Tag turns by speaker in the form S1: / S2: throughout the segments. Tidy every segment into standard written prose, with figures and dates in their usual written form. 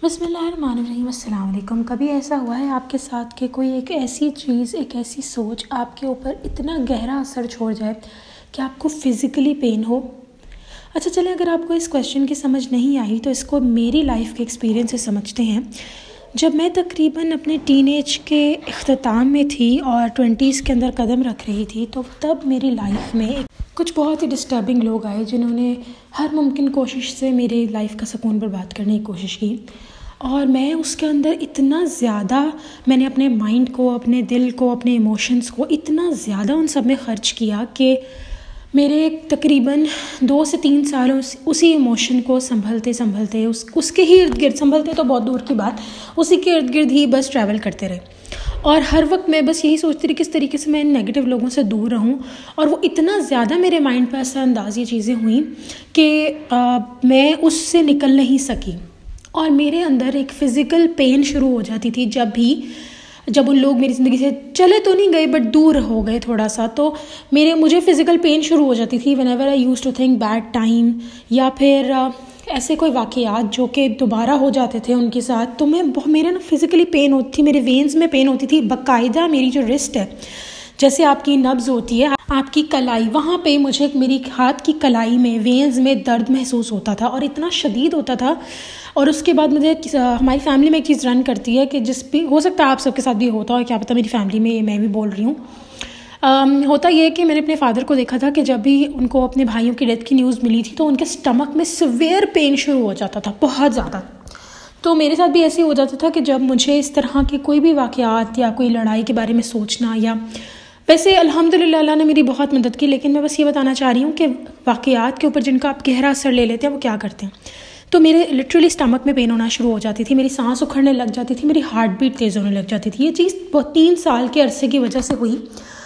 S1: बिस्मिल्लाहिर्रहमानिर्रहीम। अस्सलाम वालेकुम। कभी ऐसा हुआ है आपके साथ कि कोई एक ऐसी चीज़, एक ऐसी सोच आपके ऊपर इतना गहरा असर छोड़ जाए कि आपको फ़िज़िकली पेन हो? अच्छा चलें, अगर आपको इस क्वेश्चन की समझ नहीं आई तो इसको मेरी लाइफ के एक्सपीरियंस से समझते हैं। जब मैं तकरीबन अपने टीनेज के इख्तिताम में थी और 20s के अंदर कदम रख रही थी, तो तब मेरी लाइफ में कुछ बहुत ही डिस्टर्बिंग लोग आए जिन्होंने हर मुमकिन कोशिश से मेरी लाइफ का सुकून बर्बाद करने की कोशिश की। और मैं उसके अंदर इतना ज़्यादा, मैंने अपने माइंड को, अपने दिल को, अपने इमोशंस को इतना ज़्यादा उन सब में ख़र्च किया कि मेरे तकरीबन 2 से 3 साल उसी इमोशन को संभलते उसके ही इर्द गिर्द, संभलते तो बहुत दूर की बात, उसी के इर्द गिर्द ही बस ट्रैवल करते रहे। और हर वक्त मैं बस यही सोचती रही किस तरीके से मैं नेगेटिव लोगों से दूर रहूं। और वो इतना ज़्यादा मेरे माइंड पर असरअंदाज ये चीज़ें हुई कि मैं उससे निकल नहीं सकी। और मेरे अंदर एक फ़िज़िकल पेन शुरू हो जाती थी जब उन लोग मेरी ज़िंदगी से चले तो नहीं गए बट दूर हो गए थोड़ा सा, तो मुझे फ़िज़िकल पेन शुरू हो जाती थी whenever I used to think bad time, या फिर ऐसे कोई वाक़यात जो कि दोबारा हो जाते थे उनके साथ, तो मेरे ना फ़िज़िकली पेन होती थी, मेरे वेन्स में पेन होती थी बाकायदा। मेरी जो रिस्ट है, जैसे आपकी नब्ज़ होती है, आपकी कलाई, वहाँ पे मुझे मेरी हाथ की कलाई में, वेन्स में दर्द महसूस होता था और इतना शदीद होता था। और उसके बाद मुझे हमारी फैमिली में एक चीज़ रन करती है कि जिस भी हो सकता है आप सबके साथ भी होता हो, क्या पता मेरी फैमिली में मैं भी बोल रही हूँ। होता ये है कि मैंने अपने फादर को देखा था कि जब भी उनको अपने भाइयों की डेथ की न्यूज़ मिली थी तो उनके स्टमक में सीवियर पेन शुरू हो जाता था, बहुत ज़्यादा। तो मेरे साथ भी ऐसे ही हो जाता था कि जब मुझे इस तरह के कोई भी वाक़यात या कोई लड़ाई के बारे में सोचना, या वैसे अल्हम्दुलिल्लाह अल्लाह ने मेरी बहुत मदद की, लेकिन मैं बस ये बताना चाह रही हूँ कि वाक़यात के ऊपर जिनका आप गहरा असर ले लेते हैं वो क्या करते हैं। तो मेरे लिटरली स्टमक में पेन होना शुरू हो जाती थी, मेरी सांस उखड़ने लग जाती थी, मेरी हार्ट बीट तेज़ होने लग जाती थी। ये चीज़ 3 साल के अरसे की वजह से हुई।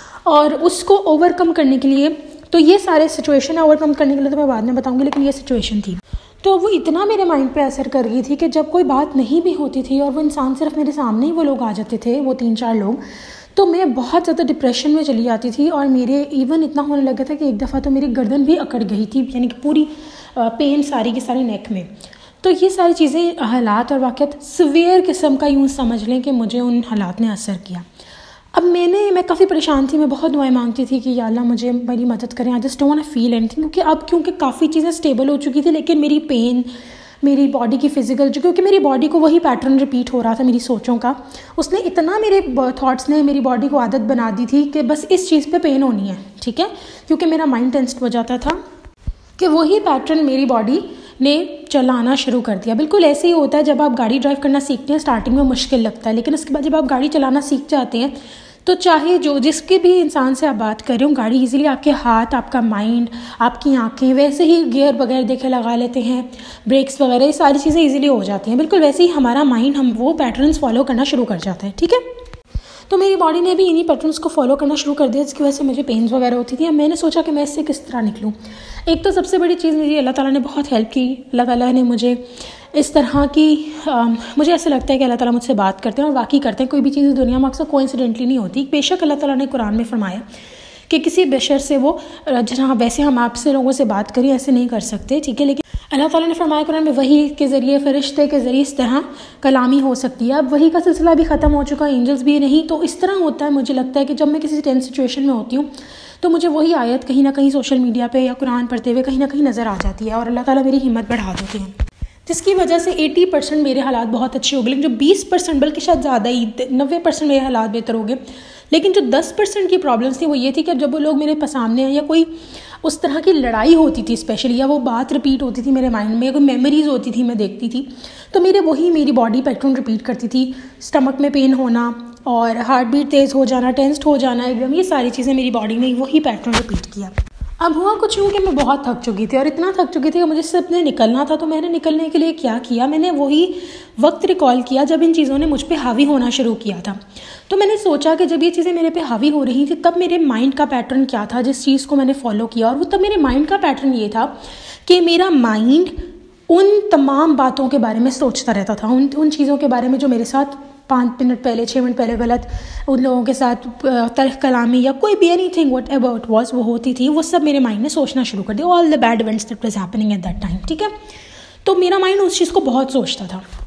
S1: और उसको ओवरकम करने के लिए, तो ये सारे सिचुएशन ओवरकम करने के लिए तो मैं बाद में बताऊँगी, लेकिन ये सिचुएशन थी तो वो इतना मेरे माइंड पे असर कर रही थी कि जब कोई बात नहीं भी होती थी और वो इंसान सिर्फ मेरे सामने ही वो लोग आ जाते थे, वो 3-4 लोग, तो मैं बहुत ज़्यादा डिप्रेशन में चली जाती थी। और मेरे इवन इतना होने लगा था कि एक दफ़ा तो मेरी गर्दन भी अकड़ गई थी, यानी कि पूरी पेन सारी की सारी नेक में। तो ये सारी चीज़ें, हालात और वाक़यात सीवियर किस्म का यूँ समझ लें कि मुझे उन हालात ने असर किया। अब मैं काफ़ी परेशान थी, मैं बहुत दुआएं मांगती थी कि या अल्लाह मुझे मेरी मदद करें, I just don't want to feel anything. क्योंकि काफ़ी चीज़ें स्टेबल हो चुकी थी, लेकिन मेरी पेन, मेरी बॉडी की फ़िज़िकल, क्योंकि मेरी बॉडी को वही पैटर्न रिपीट हो रहा था मेरी सोचों का, उसने इतना, मेरे थॉट्स ने मेरी बॉडी को आदत बना दी थी कि बस इस चीज़ पे पेन होनी है, ठीक है, क्योंकि मेरा माइंड टेंस्ड हो जाता था कि वही पैटर्न मेरी बॉडी ने चलाना शुरू कर दिया। बिल्कुल ऐसे ही होता है जब आप गाड़ी ड्राइव करना सीखते हैं, स्टार्टिंग में मुश्किल लगता है, लेकिन उसके बाद जब आप गाड़ी चलाना सीख जाते हैं तो चाहे जिसके भी इंसान से आप बात कर रहे हो, गाड़ी इजीली आपके हाथ, आपका माइंड, आपकी आंखें, वैसे ही गियर वगैरह देखे लगा लेते हैं, ब्रेक्स वगैरह, ये सारी चीज़ें इजीली हो जाती हैं। बिल्कुल वैसे ही हमारा माइंड, हम वो पैटर्न्स फॉलो करना शुरू कर जाते हैं, ठीक है। तो मेरी बॉडी ने भी इन्हीं पैटर्न्स को फॉलो करना शुरू कर दिया, जिसकी वजह से मुझे पेन्स वगैरह होती थी। अब मैंने सोचा कि मैं इससे किस तरह निकलूँ। एक तो सबसे बड़ी चीज़ मेरी, अल्लाह ताला ने बहुत हेल्प की। अल्लाह ताला ने मुझे इस तरह की, मुझे ऐसा लगता है कि अल्लाह ताला मुझसे बात करते हैं और वाकई करते हैं। कोई भी चीज़ दुनिया में अक्सर कोइंसिडेंटली नहीं होती। बेशक अल्लाह ताला ने कुरान में फरमाया कि किसी बशर से वो, जहाँ वैसे हम आपसे लोगों से बात करें ऐसे नहीं कर सकते, ठीक है, लेकिन अल्लाह ताला ने फरमाया कुरान में, वही के ज़रिए, फ़रिश्ते के ज़रिए इस तरह कलामी हो सकती है। अब वही का सिलसिला भी ख़त्म हो चुका, एंजल्स भी नहीं। तो इस तरह होता है, मुझे लगता है कि जब मैं किसी टेंस सिचुएशन में होती हूँ तो मुझे वही आयत कहीं ना कहीं सोशल मीडिया पे या कुरान पढ़ते हुए कहीं ना कहीं नज़र आ जाती है और अल्लाह ताला मेरी हिम्मत बढ़ा देते हैं, जिसकी वजह से 80% मेरे हालात बहुत अच्छे हो गए। लेकिन जो 20%, बल्कि शायद ज़्यादा ही 90% मेरे हालात बेहतर हो गए। लेकिन जो 10% की प्रॉब्लम्स थी वो ये थी कि जब वो लोग मेरे सामने आए, या कोई उस तरह की लड़ाई होती थी स्पेशली, या वो बात रिपीट होती थी मेरे माइंड में, या कोई मेमोरीज़ होती थी मैं देखती थी, तो मेरी बॉडी पैटर्न रिपीट करती थी। स्टमक में पेन होना और हार्ट बीट तेज़ हो जाना, टेंस्ड हो जाना एकदम, ये सारी चीज़ें मेरी बॉडी ने वही पैटर्न रिपीट किया। अब हुआ कुछ यूँ कि मैं बहुत थक चुकी थी, और इतना थक चुकी थी कि मुझे सबने निकलना था। तो मैंने निकलने के लिए क्या किया, मैंने वही वक्त रिकॉल किया जब इन चीज़ों ने मुझ पे हावी होना शुरू किया था। तो मैंने सोचा कि जब ये चीज़ें मेरे पे हावी हो रही थी, तब मेरे माइंड का पैटर्न क्या था जिस चीज़ को मैंने फॉलो किया। और वो तब मेरे माइंड का पैटर्न ये था कि मेरा माइंड उन तमाम बातों के बारे में सोचता रहता था, उन चीज़ों के बारे में जो मेरे साथ 5 मिनट पहले, 6 मिनट पहले गलत उन लोगों के साथ तल्ख कलामी या कोई भी anything whatever it was वो होती थी, वो सब मेरे माइंड ने सोचना शुरू कर दिया। All the bad events that was happening at that time, ठीक है। तो मेरा माइंड उस चीज़ को बहुत सोचता था।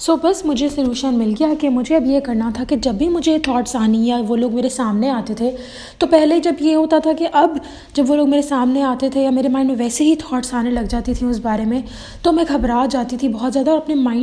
S1: बस मुझे सलूशन मिल गया कि मुझे अब ये करना था कि जब भी मुझे थॉट्स आनी या वो लोग मेरे सामने आते थे, तो पहले जब ये होता था कि अब जब वो लोग मेरे सामने आते थे या मेरे माइंड में वैसे ही थॉट्स आने लग जाती थी उस बारे में, तो मैं घबरा जाती थी बहुत ज़्यादा और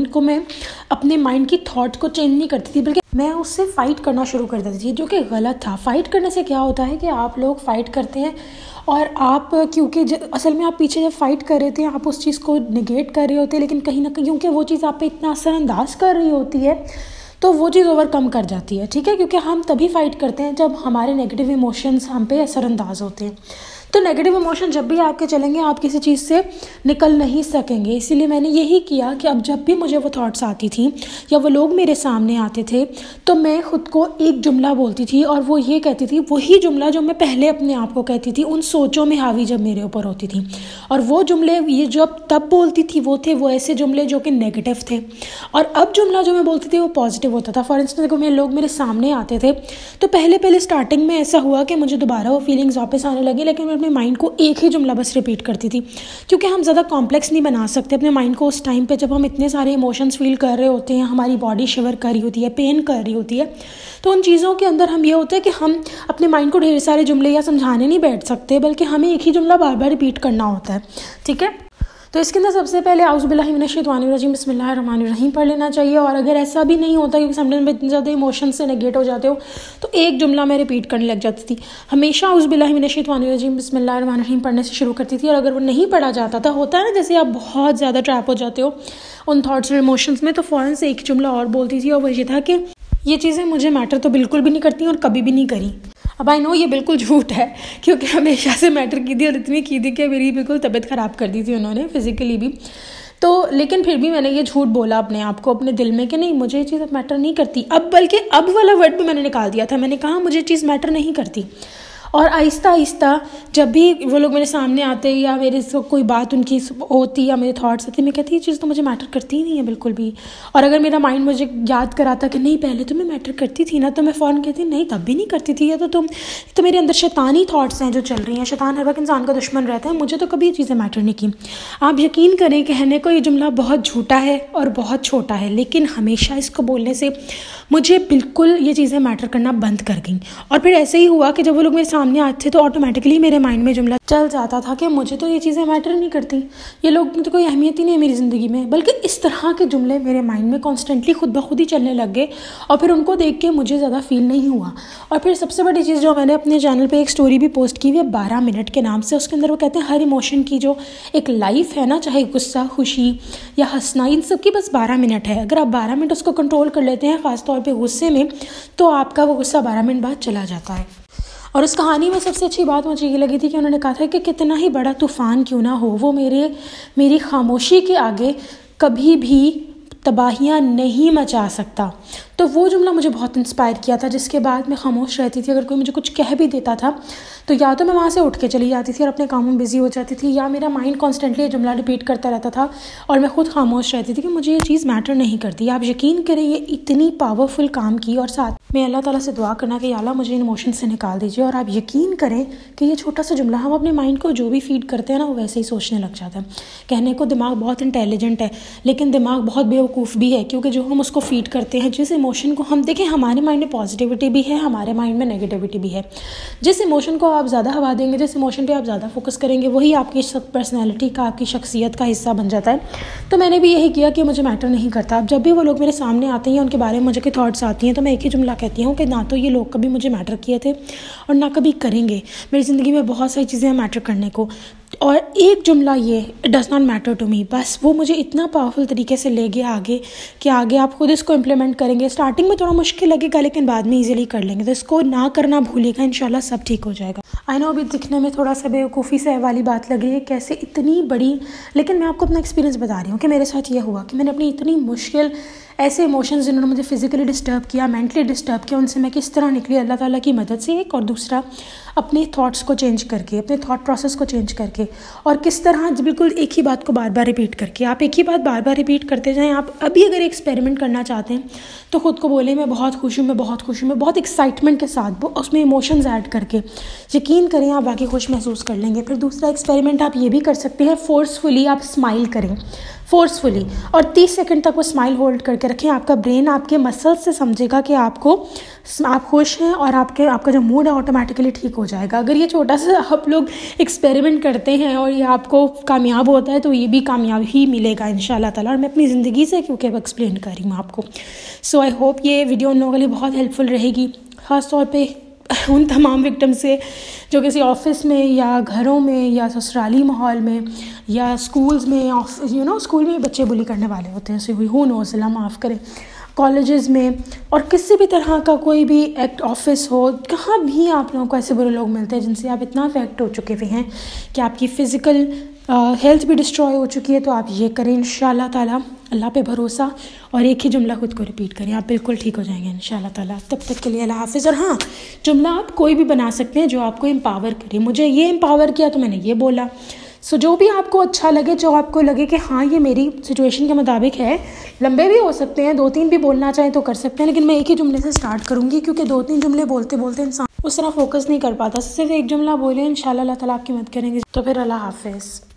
S1: अपने माइंड की थॉट को चेंज नहीं करती थी, बल्कि मैं उससे फ़ाइट करना शुरू कर देती थी, जो कि गलत था। फ़ाइट करने से क्या होता है कि आप लोग फ़ाइट करते हैं और आप क्योंकि असल में आप पीछे जब फ़ाइट कर रहे थे आप उस चीज़ को निगेट कर रहे होते, लेकिन कहीं ना कहीं क्योंकि वो चीज़ आप पे इतना असरअंदाज कर रही होती है तो वो चीज़ ओवरकम कर जाती है। ठीक है, क्योंकि हम तभी फ़ाइट करते हैं जब हमारे नेगेटिव इमोशंस हम पे असरअंदाज होते हैं। तो नेगेटिव इमोशन जब भी आपके चलेंगे आप किसी चीज़ से निकल नहीं सकेंगे। इसीलिए मैंने यही किया कि अब जब भी मुझे वो थॉट्स आती थी या वो लोग मेरे सामने आते थे, तो मैं ख़ुद को एक जुमला बोलती थी और वो ये कहती थी, वही जुमला जो मैं पहले अपने आप को कहती थी उन सोचों में हावी जब मेरे ऊपर होती थी। और वो जुमले ये जब तब बोलती थी वो ऐसे जुमले जो कि नेगेटिव थे, और अब जुमला जो मैं बोलती थी वो पॉजिटिव होता था। फॉर इंस्टेंस देखो, लोग मेरे सामने आते थे तो पहले स्टार्टिंग में ऐसा हुआ कि मुझे दोबारा वो फीलिंग्स वापस आने लगी, लेकिन मैं अपने माइंड को एक ही जुमला बस रिपीट करती थी, क्योंकि हम ज़्यादा कॉम्प्लेक्स नहीं बना सकते अपने माइंड को उस टाइम पे जब हम इतने सारे इमोशंस फील कर रहे होते हैं, हमारी बॉडी शिवर कर रही होती है, पेन कर रही होती है। तो उन चीज़ों के अंदर हम ये होता है कि हम अपने माइंड को ढेर सारे जुमले या समझाने नहीं बैठ सकते, बल्कि हमें एक ही जुमला बार बार रिपीट करना होता है। ठीक है, तो इसके अंदर सबसे पहले औज़ुबिल्लाहि मिनश्शैतानिर्रजीम बिस्मिल्लाहिर्रहमानिर्रहीम पढ़ लेना चाहिए। और अगर ऐसा भी नहीं होता क्योंकि समटाइम में इतने ज़्यादा इमोशन से नेगेट हो जाते हो तो एक जुमला मैं रिपीट करने लग जाती थी। हमेशा औज़ुबिल्लाहि मिनश्शैतानिर्रजीम बिस्मिल्लाहिर्रहमानिर्रहीम पढ़ने से शुरू करती थी, और अगर वो नहीं पढ़ा जाता था, होता है ना जैसे आप बहुत ज़्यादा ट्रैप हो जाते हो उन थॉट्स और इमोशंस में, तो फ़ौरन से एक जुमला और बोलती थी, और वो ये था कि ये चीज़ें मुझे मैटर तो बिल्कुल भी नहीं करती और कभी भी नहीं करी। अब आई नो ये बिल्कुल झूठ है, क्योंकि हमेशा से मैटर की थी और इतनी की थी कि मेरी बिल्कुल तबीयत ख़राब कर दी थी उन्होंने फिज़िकली भी। तो लेकिन फिर भी मैंने ये झूठ बोला अपने आप को, अपने दिल में, कि नहीं मुझे ये चीज़ अब मैटर नहीं करती। अब बल्कि अब वाला वर्ड भी मैंने निकाल दिया था, मैंने कहा मुझे चीज़ मैटर नहीं करती। और आहिस्ता आहिस्ता जब भी वो लोग मेरे सामने आते या मेरे से कोई बात उनकी होती या मेरे थॉट्स आते, मैं कहती ये चीज़ तो मुझे मैटर करती ही नहीं है बिल्कुल भी। और अगर मेरा माइंड मुझे याद कराता कि नहीं पहले तो मैं मैटर करती थी ना, तो मैं फ़ौरन कहती नहीं तब भी नहीं करती थी, या तो मेरे अंदर शैतानी थॉट्स हैं जो चल रही हैं। शैतान हर वक्त इंसान का दुश्मन रहता है, मुझे तो कभी ये चीज़ें मैटर नहीं की। आप यकीन करें, कहने को ये जुमला बहुत झूठा है और बहुत छोटा है, लेकिन हमेशा इसको बोलने से मुझे बिल्कुल ये चीज़ें मैटर करना बंद कर गई। और फिर ऐसे ही हुआ कि जब वो लोग मेरे सामने आते थे तो ऑटोमेटिकली मेरे माइंड में जुमला चल जाता था कि मुझे तो ये चीज़ें मैटर नहीं करती, ये लोग तो कोई अहमियत ही नहीं है मेरी ज़िंदगी में। बल्कि इस तरह के जुमले मेरे माइंड में कॉन्स्टेंटली खुद ब खुद ही चलने लग गए, और फिर उनको देख के मुझे ज़्यादा फील नहीं हुआ। और फिर सबसे बड़ी चीज़ जो मैंने अपने चैनल पे एक स्टोरी भी पोस्ट की हुई है 12 मिनट के नाम से, उसके अंदर वो कहते हैं हर इमोशन की जो एक लाइफ है ना, चाहे गुस्सा, खुशी या हंसना, इन सब की बस 12 मिनट है। अगर आप 12 मिनट उसको कंट्रोल कर लेते हैं, ख़ासतौर पर गुस्से में, तो आपका वो गुस्सा 12 मिनट बाद चला जाता है। और उस कहानी में सबसे अच्छी बात मुझे ये लगी थी कि उन्होंने कहा था कि कितना ही बड़ा तूफ़ान क्यों ना हो, वो मेरी खामोशी के आगे कभी भी तबाहियाँ नहीं मचा सकता। तो वो जुमला मुझे बहुत इंस्पायर किया था, जिसके बाद मैं खामोश रहती थी। अगर कोई मुझे कुछ कह भी देता था तो या तो मैं वहाँ से उठ के चली जाती थी और अपने कामों में बिज़ी हो जाती थी, या मेरा माइंड कॉन्स्टेंटली ये जुमला रिपीट करता रहता था और मैं खुद खामोश रहती थी कि मुझे ये चीज़ मैटर नहीं करती। आप यकीन करें ये इतनी पावरफुल काम की, और साथ में अल्लाह ताला से दुआ करना कि या अल्लाह मुझे इन इमोशन से निकाल दीजिए। और आप यकीन करें कि ये छोटा सा जुमला हम अपने माइंड को जो भी फीड करते हैं ना, वो वैसे ही सोचने लग जाता है। कहने को दिमाग बहुत इंटेलिजेंट है, लेकिन दिमाग बहुत बेवकूफ़ भी है, क्योंकि जो हम उसको फीड करते हैं, जिस इमोशन को हम देखें, हमारे माइंड में पॉजिटिविटी भी है, हमारे माइंड में नेगेटिविटी भी है। जिस इमोशन को आप ज़्यादा हवा देंगे, जिस इमोशन पे आप ज़्यादा फोकस करेंगे, वही आपकी पर्सनैलिटी का, आपकी शख्सियत का हिस्सा बन जाता है। तो मैंने भी यही किया कि मुझे मैटर नहीं करता। अब जब भी वो लोग मेरे सामने आते हैं, उनके बारे में मुझे कोई थॉट्स आती हैं, तो मैं एक ही जुमला कहती हूँ कि ना तो ये लोग कभी मुझे मैटर किए थे और ना कभी करेंगे। मेरी ज़िंदगी में बहुत सारी चीज़ें हैं मैटर करने को, और एक जुमला ये, it does not matter to me, बस वो मुझे इतना पावरफुल तरीके से ले गया आगे कि आगे आप खुद इसको इम्प्लीमेंट करेंगे। स्टार्टिंग में थोड़ा मुश्किल लगेगा, लेकिन बाद में इजीली कर लेंगे। तो इसको ना करना भूलिएगा, इंशाल्लाह सब ठीक हो जाएगा। आई नो अभी दिखने में थोड़ा सा बेवकूफ़ी से वाली बात लग रही है, कैसे इतनी बड़ी, लेकिन मैं आपको अपना एक्सपीरियंस बता रही हूँ कि मेरे साथ ये हुआ कि मैंने अपनी इतनी मुश्किल ऐसे इमोशंस जिन्होंने मुझे फिज़िकली डिस्टर्ब किया, मेंटली डिस्टर्ब किया, उनसे मैं किस तरह निकली अल्लाह ताला की मदद से, एक, और दूसरा अपने थॉट्स को चेंज करके, अपने थॉट प्रोसेस को चेंज करके, और किस तरह बिल्कुल एक ही बात को बार बार रिपीट करके। आप एक ही बात बार बार रिपीट करते जाएँ। आप अभी अगर एक्सपेरिमेंट करना चाहते हैं तो ख़ुद को बोलें मैं बहुत खुश हूँ, मैं बहुत खुश हूँ, मैं बहुत एक्साइटमेंट के साथ, उसमें इमोशंस ऐड करके। यकीन करें आप बाकी खुश महसूस कर लेंगे। फिर दूसरा एक्सपेरिमेंट आप ये भी कर सकते हैं, फोर्सफुली आप स्माइल करें। फोर्सफुली, और 30 सेकंड तक वो स्माइल होल्ड करके रखें। आपका ब्रेन आपके मसल्स से समझेगा कि आप खुश हैं, और आपका जो मूड है ऑटोमेटिकली ठीक हो जाएगा। अगर ये छोटा सा आप लोग एक्सपेरिमेंट करते हैं और ये आपको कामयाब होता है तो ये भी कामयाब ही मिलेगा इंशाल्लाह ताला। और मैं अपनी ज़िंदगी से, क्योंकि अब एक्सप्लेन कर रही हूँ आपको। सो आई होप ये वीडियो उन लोगों के लिए बहुत हेल्पफुल रहेगी, ख़ास तौर पे उन तमाम विक्टिम से जो किसी ऑफिस में या घरों में या ससुराली माहौल में या स्कूल्स में, स्कूल में बच्चे बुली करने वाले होते हैं, हू नोज़, अल्लाह माफ़ करे, कॉलेजेस में, और किसी भी तरह का कोई भी एक्ट ऑफिस हो, कहाँ भी आप लोगों को ऐसे बुरे लोग मिलते हैं जिनसे आप इतना अफेक्ट हो चुके हुए हैं कि आपकी फ़िज़िकल हेल्थ भी डिस्ट्रॉय हो चुकी है। तो आप ये करें इंशाल्लाह ताला, अल्लाह पे भरोसा, और एक ही जुमला खुद को रिपीट करें, आप बिल्कुल ठीक हो जाएंगे इंशाल्लाह ताला। तब तक के लिए अल्लाह हाफ़िज़। और हाँ, जुमला आप कोई भी बना सकते हैं जो आपको एम्पावर करे। मुझे ये एम्पावर किया तो मैंने ये बोला। सो जो भी आपको अच्छा लगे, जो आपको लगे कि हाँ ये मेरी सिचुएशन के मुताबिक है, लंबे भी हो सकते हैं, 2-3 भी बोलना चाहें तो कर सकते हैं, लेकिन मैं एक ही जुमले से स्टार्ट करूँगी, क्योंकि 2-3 जुमले बोलते बोलते इंसान उस तरह फोकस नहीं कर पाता। सिर्फ एक जुमला बोले, इंशाल्लाह अल्लाह ताला आपकी मदद करेंगे। तो फिर अल्लाह हाफ़िज़।